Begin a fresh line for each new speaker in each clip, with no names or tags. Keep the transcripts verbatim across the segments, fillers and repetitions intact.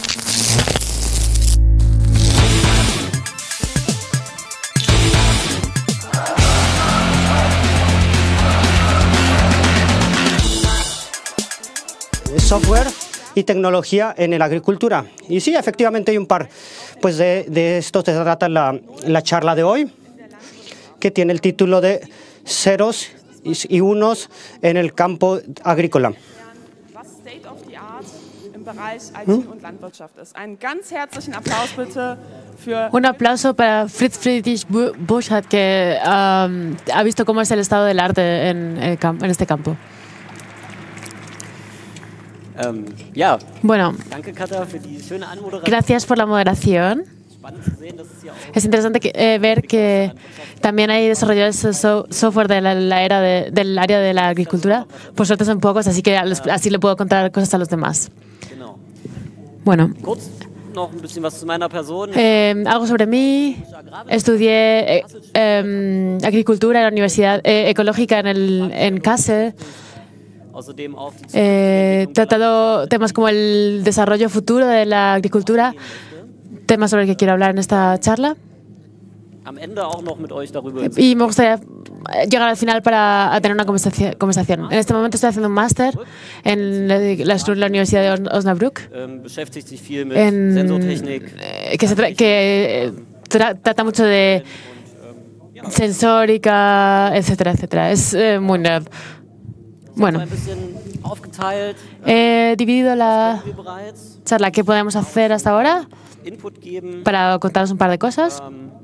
Software y tecnología en la agricultura. Y sí, efectivamente hay un par. Pues de, de esto se trata la, la charla de hoy, que tiene el título de Ceros y Unos en el campo agrícola.
Un aplauso para Fritz Friedrich Burchard, que um, ha visto cómo es el estado del arte en, el camp en este campo.
Um, ja.
Bueno,
Danke, Katja, für die schöne Anmoderation.
Gracias por la moderación. Es interesante que, eh, ver que también hay desarrolladores de so software de la, la era de, del área de la agricultura. Por suerte son pocos, así que los, así le puedo contar cosas a los demás. Bueno, eh, algo sobre mí. Estudié eh, eh, agricultura en la Universidad eh, Ecológica en, el, en Kassel. He tratado temas como el desarrollo futuro de la agricultura, temas sobre el que quiero hablar en esta charla. Y me gustaría llegar al final para tener una conversación. En este momento estoy haciendo un máster en la, la Universidad de Osnabrück, en, que, se tra que tra trata mucho de sensórica, etcétera, etcétera. Es eh, muy nerd. Bueno, he dividido la charla. ¿Qué podemos hacer hasta ahora para contaros un par de cosas?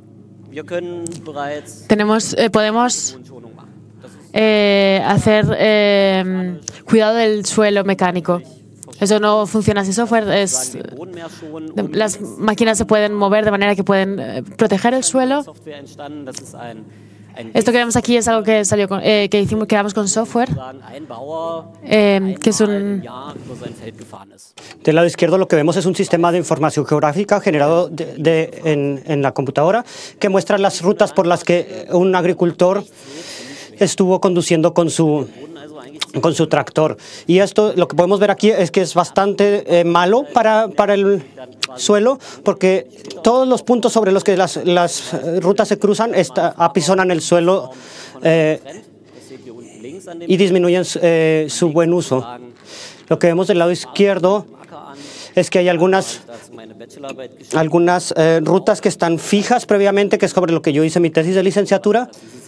Tenemos, eh, podemos eh, hacer eh, cuidado del suelo mecánico. Eso no funciona sin software. Es, las máquinas se pueden mover de manera que pueden eh, proteger el suelo. Esto que vemos aquí es algo que salió con, eh, que hicimos, creamos con software, eh, que es un...
Del lado izquierdo lo que vemos es un sistema de información geográfica generado de, de, en, en la computadora que muestra las rutas por las que un agricultor estuvo conduciendo con su con su tractor. Y esto, lo que podemos ver aquí es que es bastante eh, malo para, para el suelo, porque todos los puntos sobre los que las, las rutas se cruzan está, apisonan el suelo eh, y disminuyen eh, su buen uso. Lo que vemos del lado izquierdo es que hay algunas, algunas eh, rutas que están fijas previamente, que es sobre lo que yo hice mi tesis de licenciatura.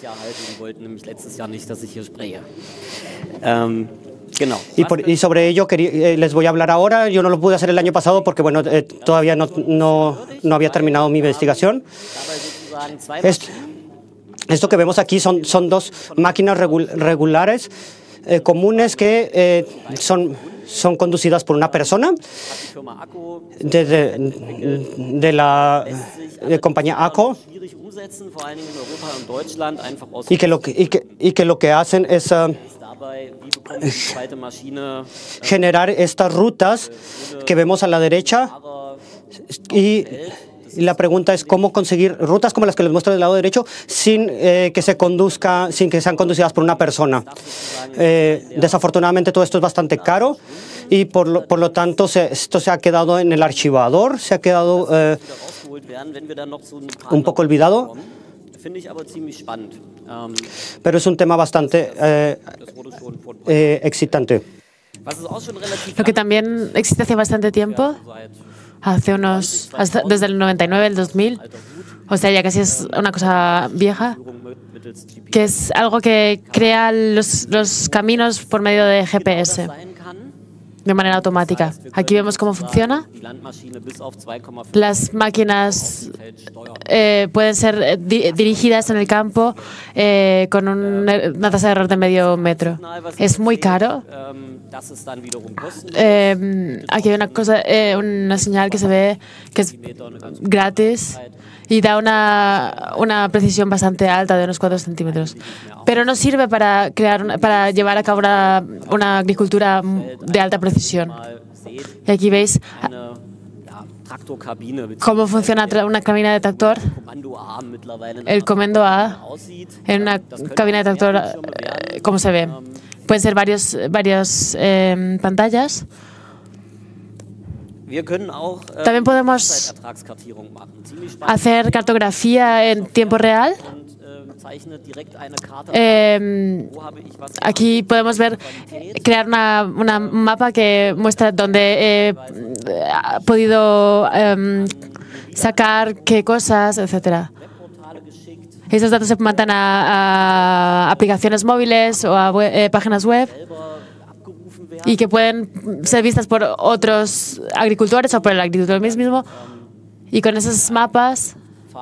Um, genau.
Y, por, y sobre ello quería, eh, les voy a hablar ahora. Yo no lo pude hacer el año pasado porque bueno, eh, todavía no, no, no había terminado mi investigación. Esto, esto que vemos aquí son, son dos máquinas regul regulares eh, comunes que eh, son, son conducidas por una persona de, de, de la de compañía ACO, y que lo que, y que, y que, lo que hacen es uh, generar estas rutas que vemos a la derecha, y, y la pregunta es cómo conseguir rutas como las que les muestro del lado derecho sin eh, que se conduzca, sin que sean conducidas por una persona. Eh, desafortunadamente todo esto es bastante caro y por lo, por lo tanto se, esto se ha quedado en el archivador, se ha quedado eh, un poco olvidado. Pero es un tema bastante eh, eh, excitante.
Lo que también existe hace bastante tiempo, hace unos, hasta, desde el noventa y nueve, el dos mil, o sea, ya casi es una cosa vieja, que es algo que crea los, los caminos por medio de G P S, de manera automática. Aquí vemos cómo funciona. Las máquinas eh, pueden ser eh, di dirigidas en el campo eh, con un, una tasa de error de medio metro. Es muy caro. Eh, aquí hay una cosa, eh, una señal que se ve que es gratis y da una, una precisión bastante alta de unos cuatro centímetros. Pero no sirve para, crear una, para llevar a cabo una, una agricultura de alta precisión. Y aquí veis cómo funciona una cabina de tractor. El comando A en una cabina de tractor, eh, ¿cómo se ve? Pueden ser varios, varios eh, pantallas. También podemos hacer cartografía en tiempo real. Eh, aquí podemos ver, crear una, una mapa que muestra dónde he podido eh, sacar qué cosas, etcétera. Esos datos se mandan a, a aplicaciones móviles o a web, eh, páginas web y que pueden ser vistas por otros agricultores o por el agricultor mismo. Y con esos mapas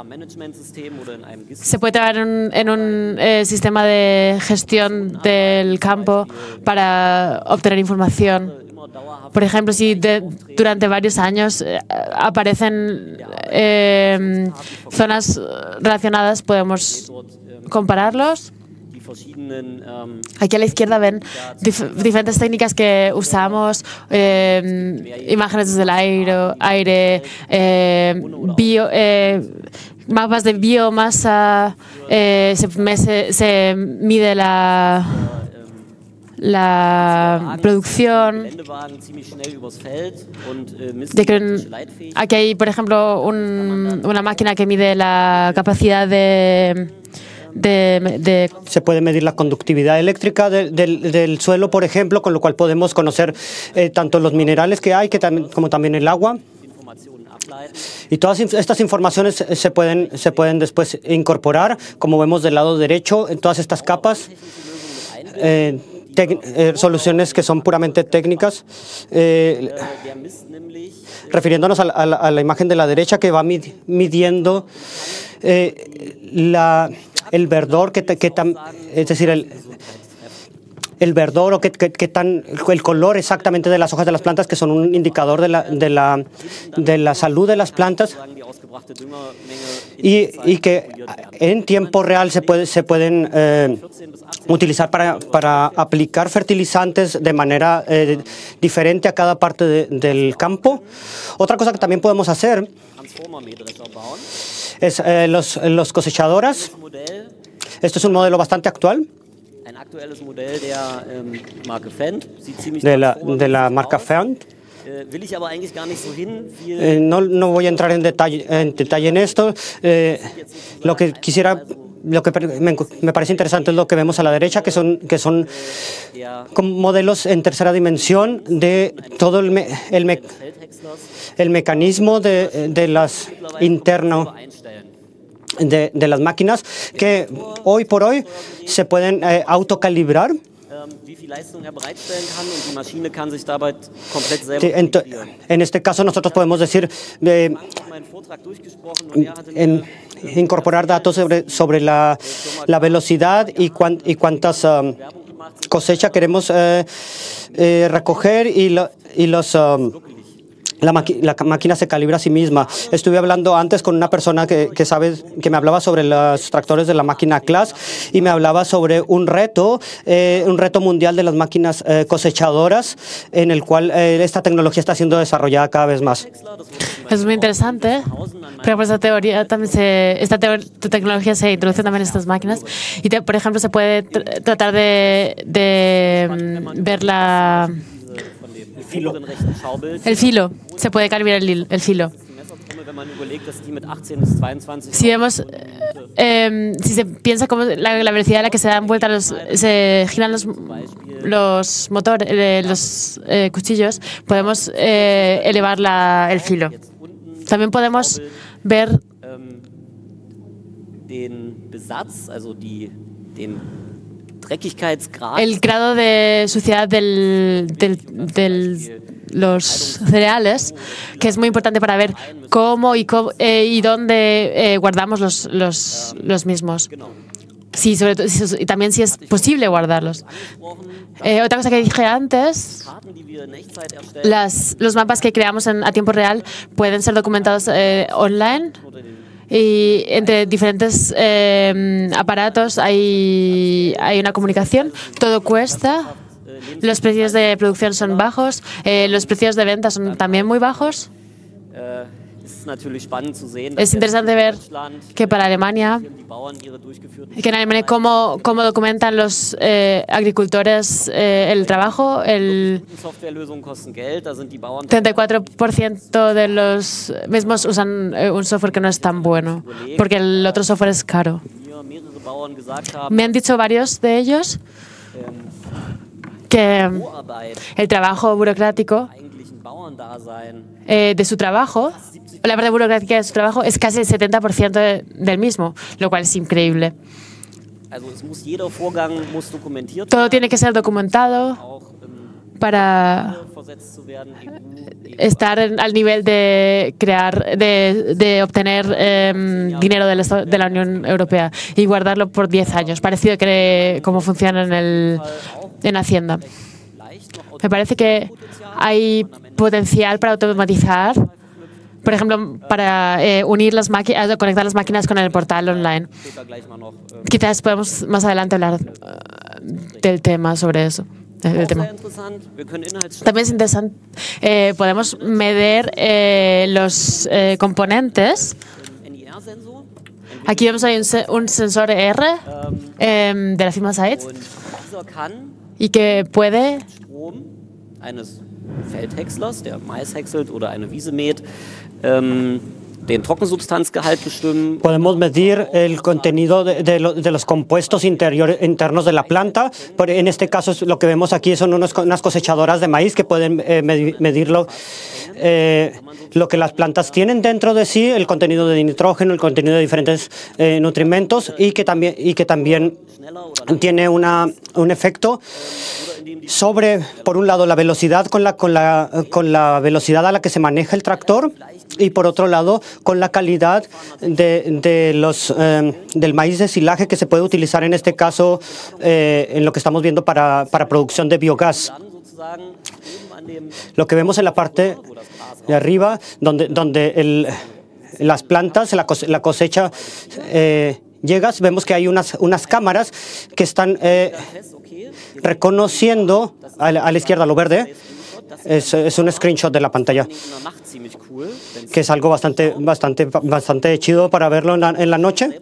se puede trabajar en un, en un eh, sistema de gestión del campo para obtener información. Por ejemplo, si de, durante varios años eh, aparecen eh, zonas relacionadas, podemos compararlos. Aquí a la izquierda ven dif diferentes técnicas que usamos, eh, imágenes desde el aire, aire eh, bio, eh, mapas de biomasa, eh, se, me, se, se mide la, la producción. De que, aquí hay, por ejemplo, un, una máquina que mide la capacidad de De, de
Se puede medir la conductividad eléctrica de, de, del suelo, por ejemplo, con lo cual podemos conocer eh, tanto los minerales que hay que tam como también el agua. Y todas estas informaciones se pueden, se pueden después incorporar, como vemos del lado derecho, en todas estas capas. Eh, eh, soluciones que son puramente técnicas. Eh, refiriéndonos a la, a, la, a la imagen de la derecha que va mid midiendo eh, la... el verdor, que, que tan, es decir, el, el verdor o que, que, que tan, el color exactamente de las hojas de las plantas, que son un indicador de la, de la, de la salud de las plantas, y, y que en tiempo real se, puede, se pueden eh, utilizar para, para aplicar fertilizantes de manera eh, diferente a cada parte de, del campo. Otra cosa que también podemos hacer es eh, los, los cosechadoras. Esto es un modelo bastante actual de la, de la marca Fendt. Eh, no, no voy a entrar en detalle en, detalle en esto. Eh, lo que quisiera, lo que me, me parece interesante es lo que vemos a la derecha, que son, que son modelos en tercera dimensión de todo el, me, el, me, el mecanismo de, de las interno De, de las máquinas que hoy por hoy se pueden eh, autocalibrar. En, en este caso nosotros podemos decir eh, en, incorporar datos sobre, sobre la, la velocidad y, cuan, y cuántas um, cosechas queremos eh, eh, recoger y, lo, y los um, La, la máquina se calibra a sí misma. Estuve hablando antes con una persona que, que sabe, que me hablaba sobre los tractores de la máquina Claas y me hablaba sobre un reto, eh, un reto mundial de las máquinas eh, cosechadoras, en el cual eh, esta tecnología está siendo desarrollada cada vez más.
Es muy interesante. Pero esta teoría también se, esta tecnología se introduce también en estas máquinas y, te, por ejemplo, se puede tr tratar de, de um, ver la
Filo.
El filo, se puede calibrar el, el filo. Si vemos, eh, si se piensa como la, la velocidad a la que se dan vueltas, los, se giran los, los motores, eh, los eh, cuchillos, podemos eh, elevar la, el filo. También podemos ver el grado de suciedad del, del, del, los cereales, que es muy importante para ver cómo y, cómo, eh, y dónde eh, guardamos los, los, los mismos. Sí, sobre todo, y también si es posible guardarlos. Eh, otra cosa que dije antes, las, los mapas que creamos en, a tiempo real pueden ser documentados eh, online. Y entre diferentes eh, aparatos hay, hay una comunicación. Todo cuesta. Los precios de producción son bajos. Eh, los precios de venta son también muy bajos. Es interesante ver que para Alemania, que en Alemania cómo, cómo documentan los eh, agricultores eh, el trabajo. El treinta y cuatro por ciento de los mismos usan eh, un software que no es tan bueno, porque el otro software es caro. Me han dicho varios de ellos que el trabajo burocrático eh, de su trabajo, la parte burocrática de su trabajo es casi el setenta por ciento de, del mismo, lo cual es increíble. Todo tiene que ser documentado para estar en, al nivel de crear, de, de obtener eh, dinero de la, de la Unión Europea y guardarlo por diez años, parecido a que, cómo funciona en, el, en Hacienda. Me parece que hay potencial para automatizar, por ejemplo, para eh, unir las máquinas, conectar las máquinas con el portal online. Quizás podemos más adelante hablar uh, del tema sobre eso. Del tema. También es interesante, eh, podemos medir eh, los eh, componentes. Aquí vemos hay un, se un sensor E R eh, de la firma Seitz y que puede
eines Feldhäckslers, der Mais häckselt oder eine Wiese mäht, ähm, den Trockensubstanzgehalt bestimmen.
Podemos medir el contenido de, de, lo, de los compuestos interior, internos de la planta. Por, en este caso, lo que vemos aquí son unos, unas cosechadoras de maíz que pueden eh, medir, medirlo, eh, lo que las plantas tienen dentro de sí, el contenido de nitrógeno, el contenido de diferentes eh, nutrimentos y que también, y que también tiene una, un efecto sobre, por un lado, la velocidad con la, con, la, con la velocidad a la que se maneja el tractor y, por otro lado, con la calidad de, de los, eh, del maíz de silaje que se puede utilizar en este caso eh, en lo que estamos viendo para, para producción de biogás. Lo que vemos en la parte de arriba, donde, donde el, las plantas, la cosecha, la cosecha eh, llega, vemos que hay unas, unas cámaras que están eh, reconociendo a la, a la izquierda lo verde. Es, es un screenshot de la pantalla, que es algo bastante, bastante, bastante chido para verlo en la, en la noche.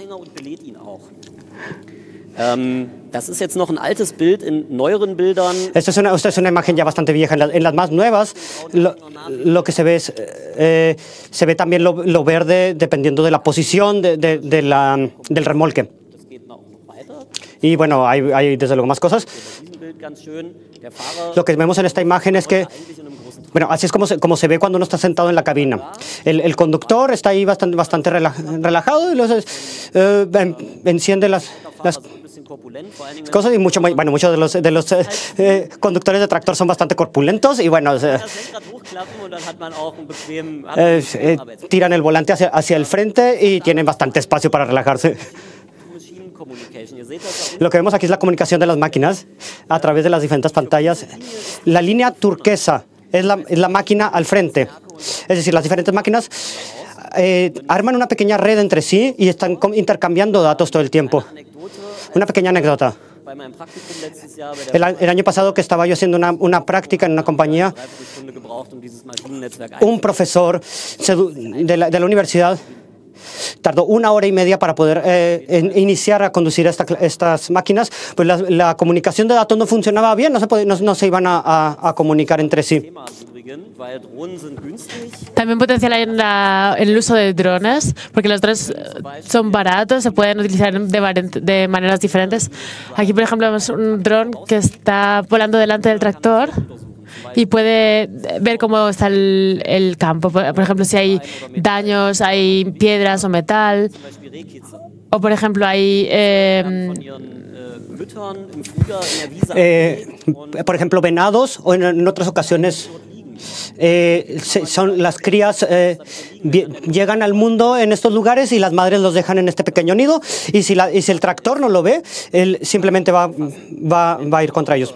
Das ist jetzt noch ein altes Bild in neueren Bildern.
Esta es una, esta es una imagen ya bastante vieja. En, la, en las más nuevas, lo, lo que se ve es, eh, se ve también lo, lo verde dependiendo de la posición de, de, de la, del remolque. Y bueno, hay, hay desde luego más cosas. Lo que vemos en esta imagen es que, bueno, así es como se, como se ve cuando uno está sentado en la cabina. El, el conductor está ahí bastante, bastante relajado y los, eh, enciende las, las cosas y mucho, bueno, muchos de los, de los eh, conductores de tractor son bastante corpulentos y bueno, eh, eh, eh, tiran el volante hacia, hacia el frente y tienen bastante espacio para relajarse. Lo que vemos aquí es la comunicación de las máquinas a través de las diferentes pantallas. La línea turquesa es la, es la máquina al frente. Es decir, las diferentes máquinas eh, arman una pequeña red entre sí y están intercambiando datos todo el tiempo. Una pequeña anécdota. El, el año pasado que estaba yo haciendo una, una práctica en una compañía, un profesor de la, de la universidad tardó una hora y media para poder eh, en, iniciar a conducir esta, estas máquinas, pues la, la comunicación de datos no funcionaba bien, no se, podía, no, no se iban a, a, a comunicar entre sí.
También potencial hay en, la, en el uso de drones, porque los drones son baratos, se pueden utilizar de, de maneras diferentes. Aquí, por ejemplo, vemos un dron que está volando delante del tractor y puede ver cómo está el, el campo. Por, por ejemplo, si hay daños, hay piedras o metal. O, por ejemplo, hay... Eh,
eh, por ejemplo, venados o en, en otras ocasiones... Eh, se, son las crías eh, llegan al mundo en estos lugares y las madres los dejan en este pequeño nido y si, la, y si el tractor no lo ve, él simplemente va, va, va a ir contra ellos.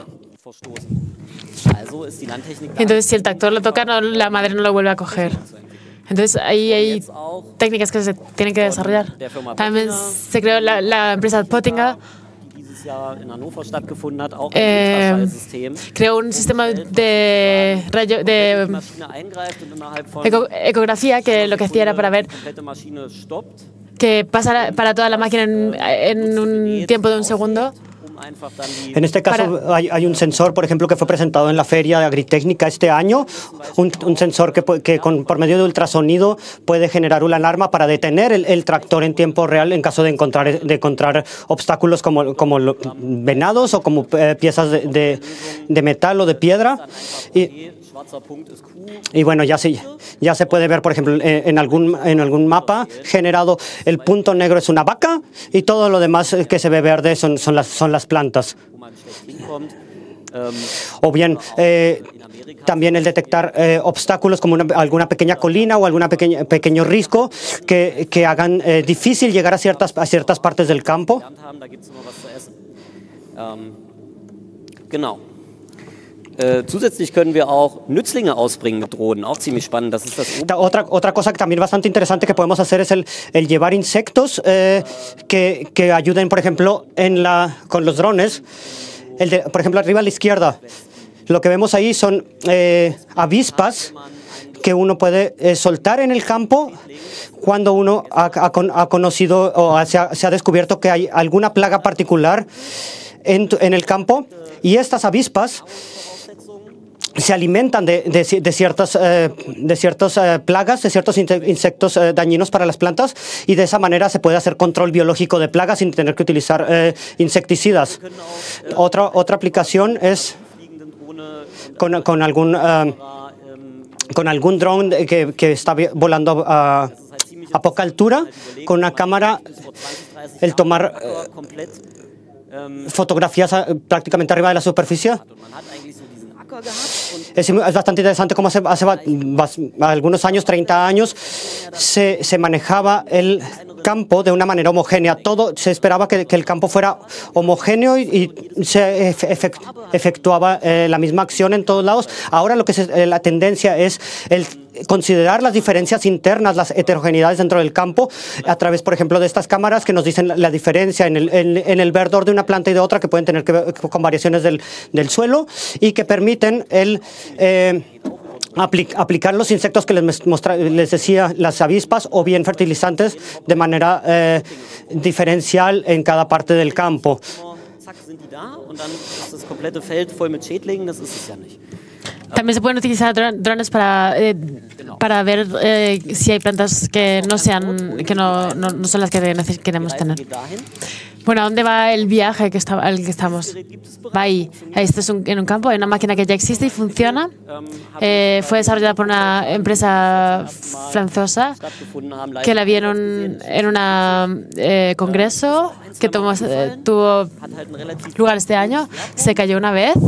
Entonces, si el tractor lo toca, no, la madre no lo vuelve a coger. Entonces, ahí hay técnicas que se tienen que desarrollar. También se creó la, la empresa Pottinger, eh, creó un sistema de, rayo, de eco, ecografía que lo que hacía era para ver que pasa para toda la máquina en, en un tiempo de un segundo.
En este caso hay, hay un sensor, por ejemplo, que fue presentado en la Feria de Agritécnica este año, un, un sensor que, que con, por medio de ultrasonido puede generar una alarma para detener el, el tractor en tiempo real en caso de encontrar, de encontrar obstáculos como, como venados o como eh, piezas de, de, de metal o de piedra. Y, Y bueno, ya se, ya se puede ver, por ejemplo, en algún, en algún mapa generado, el punto negro es una vaca y todo lo demás que se ve verde son, son, las, son las plantas. O bien, eh, también el detectar eh, obstáculos como una, alguna pequeña colina o algún pequeño risco que, que hagan eh, difícil llegar a ciertas, a ciertas partes del campo.
Genau. Äh, zusätzlich können wir auch Nützlinge ausbringen mit Drohnen, auch ziemlich spannend. Das ist das
otra, otra cosa que también bastante interesante que podemos hacer es el, el llevar insectos eh, que, que ayuden, por ejemplo, en la, con los drones. El de, por ejemplo, arriba a la izquierda, lo que vemos ahí son eh, avispas que uno puede eh, soltar en el campo cuando uno ha, ha, ha conocido o se ha, se ha descubierto que hay alguna plaga particular en, en el campo, y estas avispas se alimentan de, de, de ciertas, eh, de ciertas eh, plagas, de ciertos insectos eh, dañinos para las plantas, y de esa manera se puede hacer control biológico de plagas sin tener que utilizar eh, insecticidas. Otra, otra aplicación es con, con algún, eh, con algún dron que, que está volando a, a poca altura, con una cámara, el tomar eh, fotografías prácticamente arriba de la superficie. Es, es bastante interesante cómo hace, hace algunos años, treinta años, se, se manejaba el campo de una manera homogénea. Todo se esperaba que, que el campo fuera homogéneo y, y se efect, efectuaba eh, la misma acción en todos lados. Ahora lo que se, eh, la tendencia es el considerar las diferencias internas, las heterogeneidades dentro del campo, a través, por ejemplo, de estas cámaras que nos dicen la, la diferencia en el, en, en el verdor de una planta y de otra, que pueden tener que ver con variaciones del, del suelo, y que permiten el eh, apli aplicar los insectos que les, mostra, les decía, las avispas, o bien fertilizantes de manera eh, diferencial en cada parte del campo.
También se pueden utilizar drones para, eh, para ver eh, si hay plantas que no sean, que no, no, no son las que queremos tener. Bueno, ¿a dónde va el viaje que está, al que estamos? Va ahí. Este es un, en un campo, hay una máquina que ya existe y funciona. Eh, fue desarrollada por una empresa francesa que la vi en un en una, eh, congreso que tomó, eh, tuvo lugar este año. Se cayó una vez.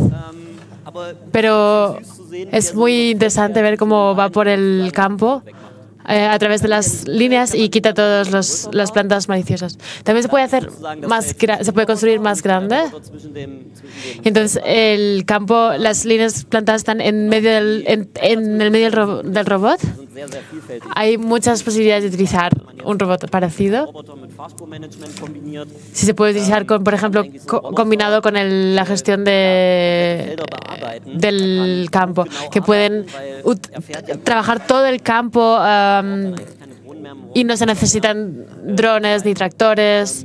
Pero es muy interesante ver cómo va por el campo eh, a través de las líneas y quita todas los, las plantas maliciosas. También se puede hacer más, se puede construir más grande. Y entonces el campo, las líneas plantadas están en medio del, en, en el medio del, ro del robot. Hay muchas posibilidades de utilizar un robot parecido. Si se puede utilizar, con, por ejemplo, co combinado con el, la gestión de, del campo, que pueden trabajar todo el campo um, y no se necesitan drones ni tractores.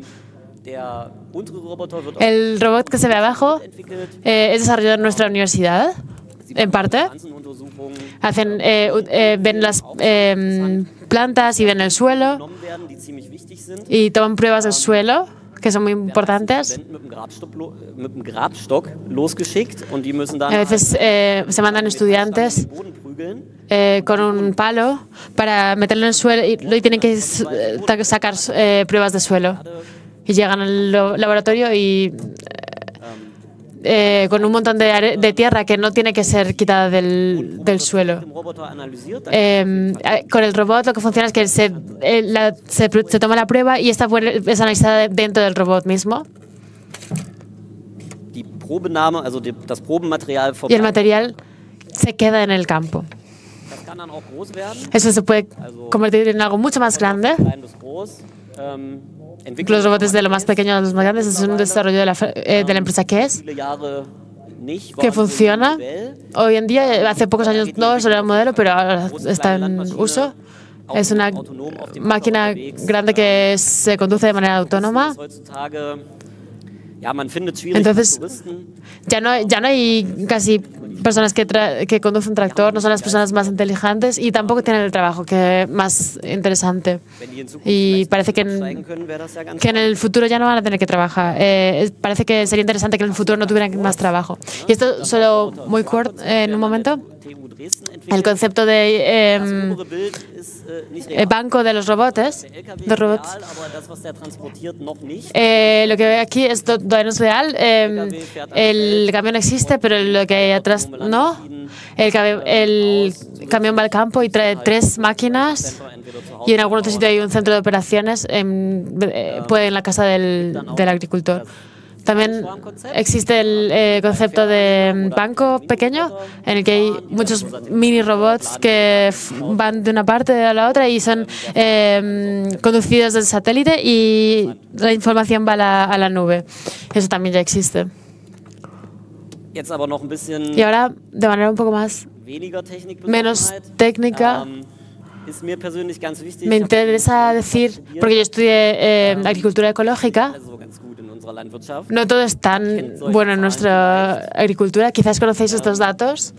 El robot que se ve abajo eh, es desarrollado en nuestra universidad, en parte. Hacen, eh, eh, ven las eh, plantas y ven el suelo y toman pruebas del suelo, que son muy importantes. A veces eh, se mandan estudiantes eh, con un palo para meterlo en el suelo y, y tienen que sacar eh, pruebas de suelo. Y llegan al laboratorio y eh, con un montón de, de tierra que no tiene que ser quitada del, del suelo. Eh, con el robot lo que funciona es que se, eh, la, se, se toma la prueba y esta es analizada dentro del robot mismo. Y el material se queda en el campo. Eso se puede convertir en algo mucho más grande. los robots de lo más pequeño a los más grandes. Es un desarrollo de la, eh, de la empresa que es, que funciona. Hoy en día, hace pocos años no era un modelo, pero ahora está en uso. Es una máquina grande que se conduce de manera autónoma. Entonces, ya no, ya no hay casi personas que, que conducen tractor, no son las personas más inteligentes y tampoco tienen el trabajo que más interesante. Y parece que en, que en el futuro ya no van a tener que trabajar. Eh, parece que sería interesante que en el futuro no tuvieran más trabajo. Y esto solo muy corto, eh, en un momento. El concepto de eh, el banco de los robots, de robots. Eh, lo que veo aquí es todavía no es real. Eh, el camión existe, pero lo que hay atrás no. El, el camión va al campo y trae tres máquinas y en algún otro sitio hay un centro de operaciones, en, eh, puede en la casa del, del agricultor. También existe el eh, concepto de banco pequeño, en el que hay muchos mini robots que van de una parte a la otra y son eh, conducidos del satélite y la información va a la, a la nube. Eso también ya existe. Y ahora, de manera un poco más menos técnica, me interesa decir, porque yo estudié eh, agricultura ecológica. No todo es tan bueno en nuestra agricultura. Quizás conocéis estos datos.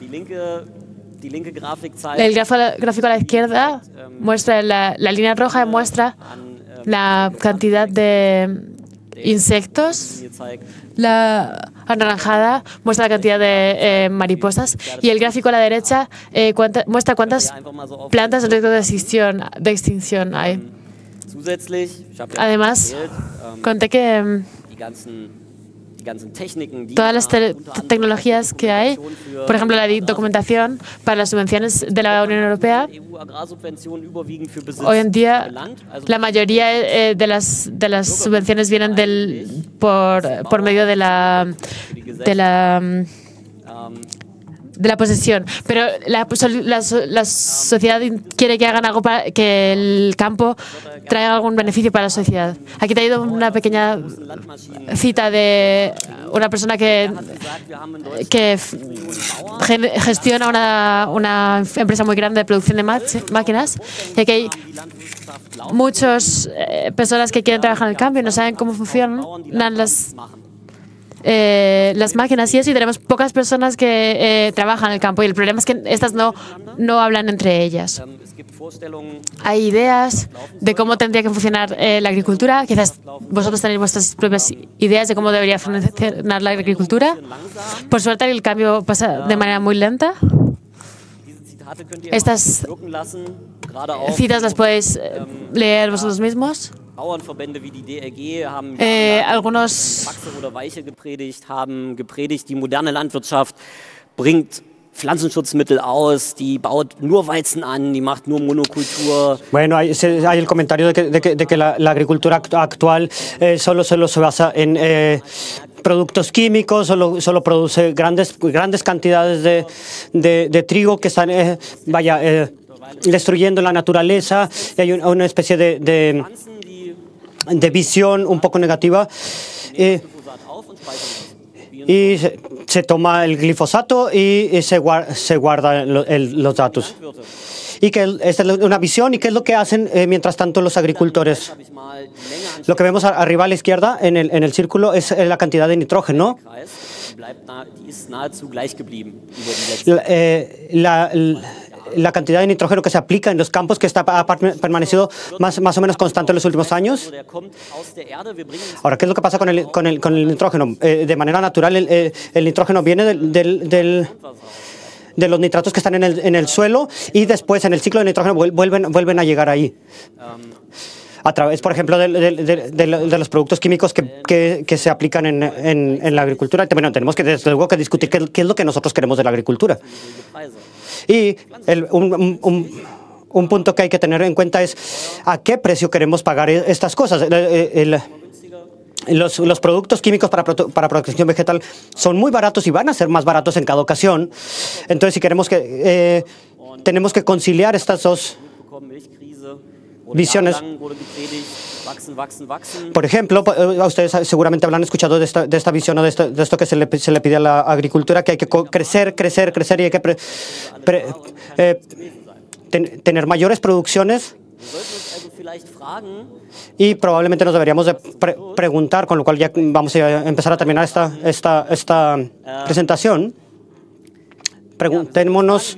El gráfico a la izquierda muestra la, la línea roja muestra la cantidad de insectos. La anaranjada muestra la cantidad de eh, mariposas y el gráfico a la derecha eh, cuánta, muestra cuántas plantas en riesgo de extinción, de extinción hay. Además, conté que todas las te tecnologías que hay, por ejemplo, la documentación para las subvenciones de la Unión Europea, hoy en día la mayoría eh, de, las, de las subvenciones vienen del, por, por medio de la, de la de la posesión, pero la, la, la sociedad quiere que hagan algo para que el campo traiga algún beneficio para la sociedad. Aquí te ha ido una pequeña cita de una persona que, que gestiona una, una empresa muy grande de producción de máquinas, y aquí hay muchas eh, personas que quieren trabajar en el campo y no saben cómo funcionan las Eh, las máquinas y eso, y tenemos pocas personas que eh, trabajan en el campo y el problema es que estas no, no hablan entre ellas. Hay ideas de cómo tendría que funcionar eh, la agricultura. Quizás vosotros tenéis vuestras propias ideas de cómo debería funcionar la agricultura. Por suerte el cambio pasa de manera muy lenta. Estas citas las podéis leer vosotros mismos. Eh, algunos
haben gepredigt, die moderne Landwirtschaft bringt Pflanzenschutzmittel aus, die baut nur Weizen an, die macht nur Monokultur.
Bueno, hay, hay el comentario de que, de que, de que la, la agricultura actual eh, solo, solo se basa en eh, productos químicos, solo, solo produce grandes, grandes cantidades de, de, de trigo que están, eh, vaya, eh, destruyendo la naturaleza. Hay una, una especie de, de de visión un poco negativa eh, y se, se toma el glifosato y, y se, guar, se guarda lo, el, los datos. Y que esta es una visión. ¿Y qué es lo que hacen eh, mientras tanto los agricultores? Lo que vemos arriba a la izquierda en el, en el círculo es la cantidad de nitrógeno. La, eh, la, la cantidad de nitrógeno que se aplica en los campos, que está, ha permanecido más, más o menos constante en los últimos años. Ahora, ¿qué es lo que pasa con el, con el, con el nitrógeno? Eh, de manera natural, el, eh, el nitrógeno viene del, del, del, de los nitratos que están en el, en el suelo y después en el ciclo de nitrógeno vuelven, vuelven a llegar ahí. A través, por ejemplo, de, de, de, de, de los productos químicos que, que, que se aplican en, en, en la agricultura. Bueno, tenemos que, desde luego, que discutir qué, qué es lo que nosotros queremos de la agricultura. Y el, un, un, un punto que hay que tener en cuenta es a qué precio queremos pagar estas cosas. El, el, los, los productos químicos para, para protección vegetal son muy baratos y van a ser más baratos en cada ocasión. Entonces, si queremos que, eh, tenemos que conciliar estas dos visiones. Por ejemplo, ustedes seguramente habrán escuchado de esta, de esta visión o de esto, de esto que se le, se le pide a la agricultura, que hay que crecer, crecer, crecer y hay que pre, pre, eh, ten, tener mayores producciones. Y probablemente nos deberíamos de pre preguntar, con lo cual ya vamos a empezar a terminar esta, esta, esta presentación. Preguntémonos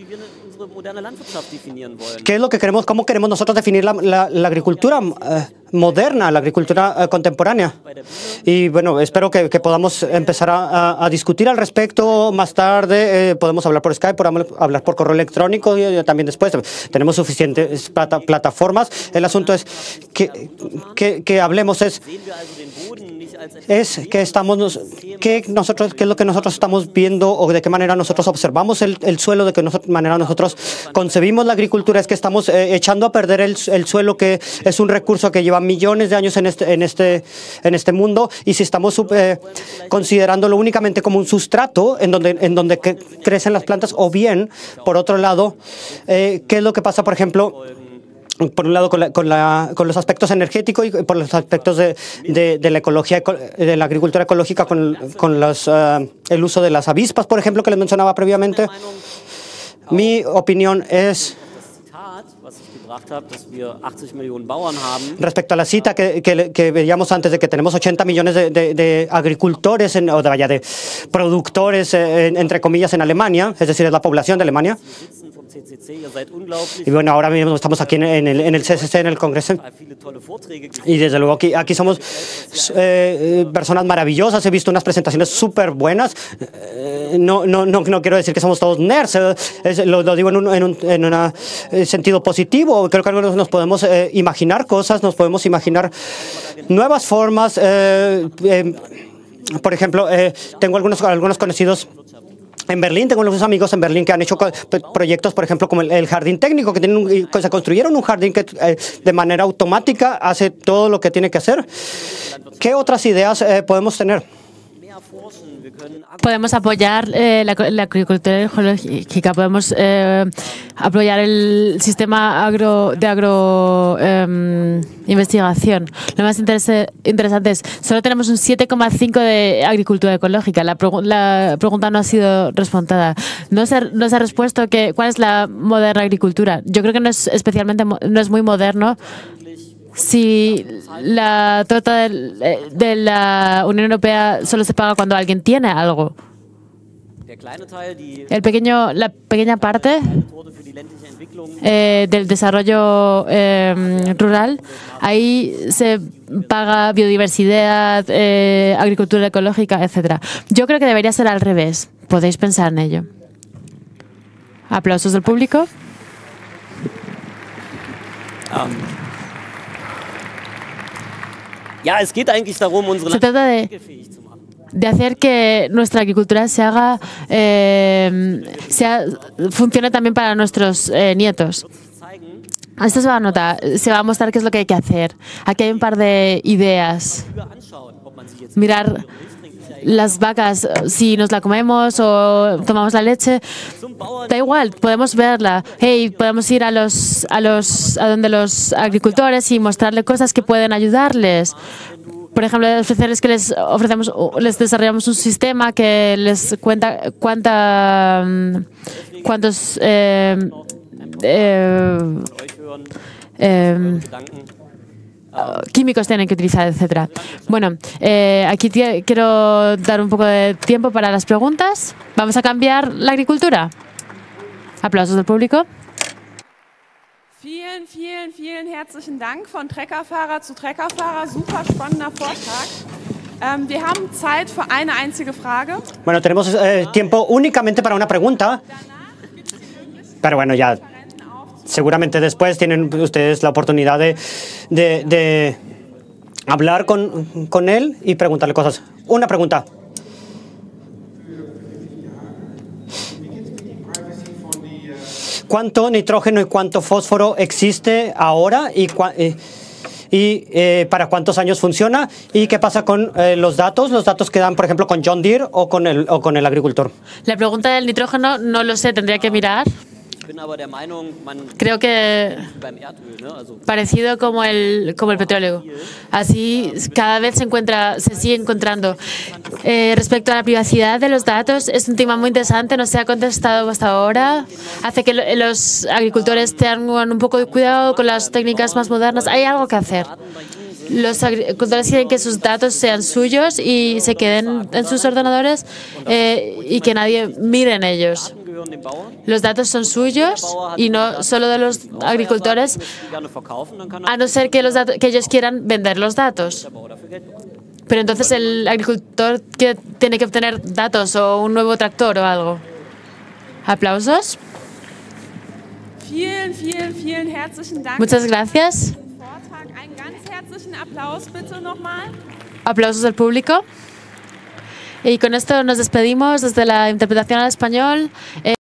qué es lo que queremos, cómo queremos nosotros definir la, la, la agricultura eh, moderna, la agricultura eh, contemporánea. Y bueno, espero que, que podamos empezar a, a, a discutir al respecto más tarde. Eh, podemos hablar por Skype, podemos hablar por correo electrónico y, y también después. Tenemos suficientes plata, plataformas. El asunto es que, que, que hablemos es, es que estamos, que nosotros, qué es lo que nosotros estamos viendo o de qué manera nosotros observamos el, el suelo, de qué nosotros, manera nosotros concebimos la agricultura. Es que estamos eh, echando a perder el, el suelo, que es un recurso que lleva millones de años en este, en este, en este mundo, y si estamos eh, considerándolo únicamente como un sustrato en donde, en donde que crecen las plantas, o bien, por otro lado, eh, ¿qué es lo que pasa, por ejemplo, por un lado con, la, con, la, con los aspectos energéticos y por los aspectos de, de, de la ecología, de la agricultura ecológica, con, con los, uh, el uso de las avispas, por ejemplo, que les mencionaba previamente? Mi opinión es, respecto a la cita que, que, que veíamos antes, de que tenemos ochenta millones de, de, de agricultores, en, o de, vaya, de productores, eh, en, entre comillas, en Alemania, es decir, es la población de Alemania. Y bueno, ahora mismo estamos aquí en el, en el C C C, en el Congreso, y desde luego aquí, aquí somos eh, personas maravillosas. He visto unas presentaciones súper buenas. Eh, no, no, no, no quiero decir que somos todos nerds, eh, es, lo, lo digo en un, en un en una, eh, sentido positivo. Creo que nos podemos eh, imaginar cosas, nos podemos imaginar nuevas formas. Eh, eh, por ejemplo, eh, tengo algunos, algunos conocidos en Berlín, tengo unos amigos en Berlín que han hecho proyectos, por ejemplo, como el, el jardín técnico, que, tienen un, que se construyeron un jardín que eh, de manera automática hace todo lo que tiene que hacer. ¿Qué otras ideas eh, podemos tener?
Podemos apoyar eh, la, la agricultura ecológica, podemos eh, apoyar el sistema agro, de agro eh, investigación. Lo más interese, interesante es, solo tenemos un siete coma cinco de agricultura ecológica. La, la pregunta no ha sido respondida. No se, no se ha respuesto que, cuál es la moderna agricultura. Yo creo que no es especialmente, no es muy moderno. Si la torta de, de la Unión Europea solo se paga cuando alguien tiene algo. El pequeño, la pequeña parte eh, del desarrollo eh, rural, ahí se paga biodiversidad, eh, agricultura ecológica, etcétera. Yo creo que debería ser al revés. Podéis pensar en ello. Aplausos del público.
Um. Ja, es geht eigentlich darum, unsere
Se trata de, de hacer que nuestra agricultura se haga, eh, sea, funcione también para nuestros eh, nietos. Esto se va a notar, se va a mostrar qué es lo que hay que hacer. Aquí hay un par de ideas. Mirar las vacas, si nos la comemos o tomamos la leche, da igual, podemos verla. Hey, podemos ir a los a los a donde los agricultores y mostrarles cosas que pueden ayudarles. Por ejemplo, ofrecerles que les ofrecemos, les desarrollamos un sistema que les cuenta cuánta cuántos eh, eh, eh, químicos tienen que utilizar, etcétera. Bueno, eh, aquí quiero dar un poco de tiempo para las preguntas. ¿Vamos a cambiar la agricultura? Aplausos del público.
Vielen, vielen, vielen herzlichen Dank von Treckerfahrer zu Treckerfahrer. Super spannender Vortrag. Ähm, wir haben Zeit für eine einzige Frage.
Bueno, tenemos eh, tiempo únicamente para una pregunta. Pero bueno, ya seguramente después tienen ustedes la oportunidad de, de, de hablar con, con él y preguntarle cosas. Una pregunta. ¿Cuánto nitrógeno y cuánto fósforo existe ahora y, y, y eh, para cuántos años funciona? ¿Y qué pasa con eh, los datos? Los datos que dan, por ejemplo, con John Deere o con el, o con el agricultor.
La pregunta del nitrógeno no lo sé, tendría que mirar. Creo que parecido como el, como el petróleo. Así cada vez se encuentra, se sigue encontrando. Eh, respecto a la privacidad de los datos, es un tema muy interesante, no se ha contestado hasta ahora. Hace que los agricultores tengan un poco de cuidado con las técnicas más modernas. Hay algo que hacer. Los agricultores quieren que sus datos sean suyos y se queden en sus ordenadores eh, y que nadie mire en ellos. Los datos son suyos y no solo de los agricultores, a no ser que, los datos, que ellos quieran vender los datos. Pero entonces el agricultor que tiene que obtener datos o un nuevo tractor o algo. ¿Aplausos?
Vielen, vielen, vielen herzlichen Dank.
Muchas gracias.
Einen ganz herzlichen Applaus bitte nochmal.
Aplausos del público. Y con esto nos despedimos desde la interpretación al español.